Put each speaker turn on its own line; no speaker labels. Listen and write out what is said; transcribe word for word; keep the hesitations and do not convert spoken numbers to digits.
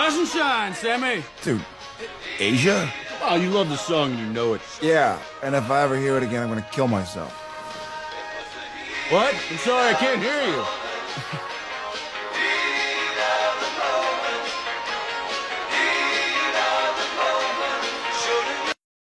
Rise and shine, Sammy.
Dude, Asia?
Oh, you love the song and you know it.
Yeah, and if I ever hear it again, I'm gonna kill myself.
What? I'm sorry, I can't hear you.